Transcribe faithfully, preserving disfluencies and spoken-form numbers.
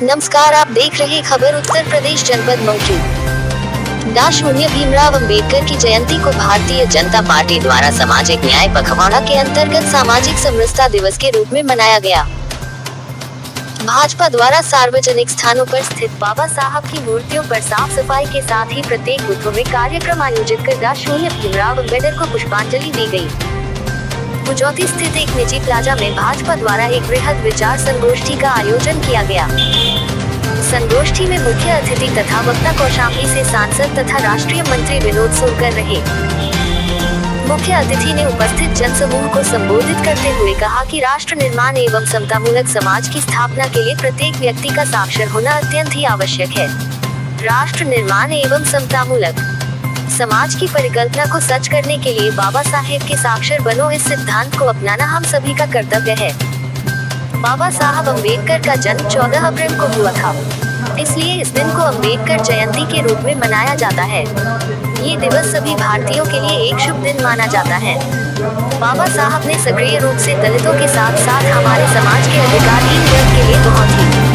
नमस्कार, आप देख रहे खबर उत्तर प्रदेश जनपद मऊ की। डा शून्य भीमराव अंबेडकर की जयंती को भारतीय जनता पार्टी द्वारा सामाजिक न्याय पखवाड़ा के अंतर्गत सामाजिक समरसता दिवस के रूप में मनाया गया। भाजपा द्वारा सार्वजनिक स्थानों पर स्थित बाबा साहब की मूर्तियों पर साफ सफाई के साथ ही प्रत्येक बूथों में कार्यक्रम आयोजित कर डा शून्य भीमराव अंबेडकर को पुष्पांजलि दी गई। भुजौती स्थित एक निजी प्लाजा में भाजपा द्वारा एक बृहद विचार संगोष्ठी का आयोजन किया गया। संगोष्ठी में मुख्य अतिथि तथा वक्ता कौशाम्बी से सांसद तथा राष्ट्रीय मंत्री विनोद सोनकर रहे। मुख्य अतिथि ने उपस्थित जनसमूह को संबोधित करते हुए कहा कि राष्ट्र निर्माण एवं समतामूलक समाज की स्थापना के लिए प्रत्येक व्यक्ति का साक्षर होना अत्यंत ही आवश्यक है। राष्ट्र निर्माण एवं समतामूलक समाज की परिकल्पना को सच करने के लिए बाबा साहेब के साक्षर बनो, इस सिद्धांत को अपनाना हम सभी का कर्तव्य है। बाबा साहब अम्बेडकर का जन्म चौदह अप्रैल को हुआ था, इसलिए इस दिन को अम्बेडकर जयंती के रूप में मनाया जाता है। ये दिवस सभी भारतीयों के लिए एक शुभ दिन माना जाता है। बाबा साहब ने सक्रिय रूप से दलितों के साथ साथ हमारे समाज के अधिकारहीन वर्ग के लिए बहुत ही